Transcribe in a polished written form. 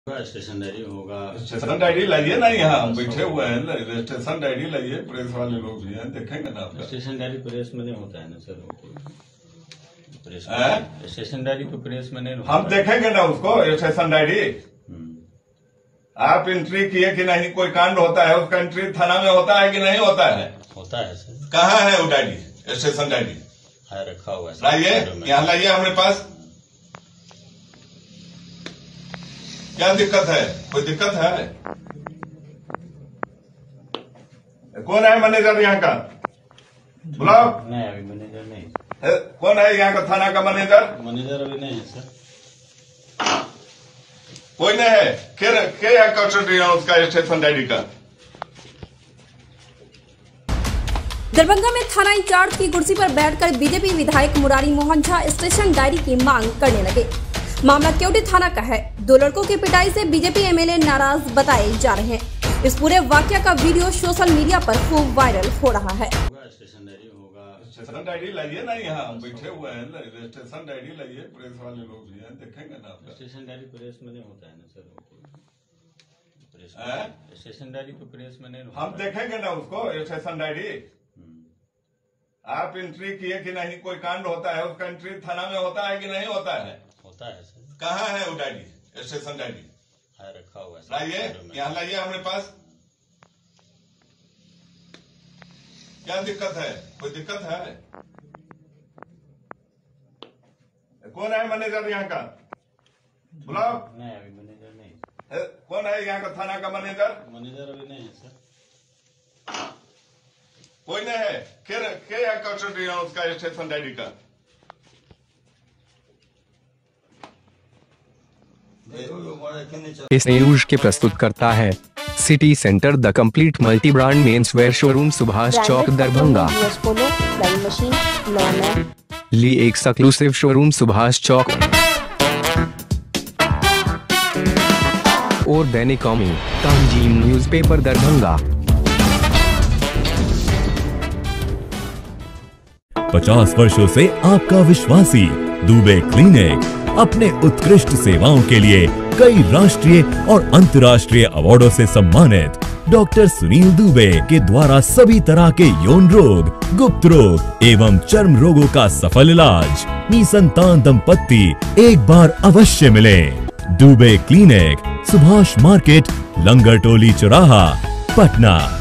Station diary होगा। Station diary लाइए ना, यहाँ हम बैठे हुए हैं, स्टेशन डायरी लाइए, प्रेस वाले लोग भी हैं, देखेंगे ना आपका। स्टेशन डायरी प्रेस में नहीं होता है ना सर, प्रेस स्टेशन डायरी तो प्रेस में नहीं होता। हम देखेंगे ना उसको, स्टेशन डायरी। आप एंट्री किए कि नहीं, कोई कांड होता है उसका एंट्री थाना में होता है कि नहीं होता है? होता है सर। कहाँ है वो डायरी, स्टेशन डायरी? है रखा हुआ है। लाइए, यहाँ लाइए हमारे पास। क्या दिक्कत है? कोई दिक्कत है? कौन है मैनेजर यहाँ का? बुलाओ। नहीं, अभी मैनेजर नहीं। कौन है यहाँ का थाना का मैनेजर? मैनेजर अभी नहीं है सर। कोई नहीं है। क्या कस्टडी है उसका स्टेशन डायरी का? दरभंगा में थाना इंचार्ज की कुर्सी पर बैठकर बीजेपी विधायक मुरारी मोहन झा स्टेशन डायरी की मांग करने लगे। मामला केवटी थाना का है। दो लड़कों की पिटाई से बीजेपी एमएलए नाराज बताए जा रहे हैं। इस पूरे वाकया का वीडियो सोशल मीडिया पर खूब वायरल हो रहा है। स्टेशन डायरी होगा। स्टेशन डायरी लाइए ना, यहाँ हम बैठे हुए हैं, स्टेशन डायरी लाइए, प्रेस वाले लोग भी हैं, देखेंगे ना आपका। स्टेशन डायरी प्रेस में नहीं होता है ना सर, स्टेशन डायरी तो प्रेस में नहीं होता। हम देखेंगे ना उसको, स्टेशन डायरी। आप एंट्री किए कि नहीं, कोई कांड होता है उसका एंट्री थाना में होता है कि नहीं होता है? होता है सर। कहाँ है वो डायरी, स्टेशन डायरी? है रखा हुआ है। लाइए, यहाँ लाइए हमारे पास। क्या दिक्कत है? कोई दिक्कत है? कौन है मैनेजर यहाँ का? बुलाओ। नहीं, अभी मैनेजर नहीं। कौन है यहाँ का थाना का मैनेजर? मैनेजर अभी नहीं है सर। कोई नहीं है। क्या कस्टडी है उसका स्टेशन डायरी का? इस न्यूज के प्रस्तुत करता है city centre the complete multi brand men's wear showroom, Subhash Chowk, Darbhanga. Lee exclusive showroom, Subhash Chowk और दैनिक कौमी तंजीम न्यूज़पेपर, दरभंगा। 50 वर्षों से आपका विश्वासी दुबे क्लिनिक अपने उत्कृष्ट सेवाओं के लिए कई राष्ट्रीय और अंतर्राष्ट्रीय अवार्डों से सम्मानित डॉक्टर सुनील दुबे के द्वारा सभी तरह के यौन रोग, गुप्त रोग एवं चर्म रोगों का सफल इलाज। निसंतान दंपत्ति एक बार अवश्य मिले। दुबे क्लिनिक, सुभाष मार्केट, लंगर टोली चौराहा, पटना।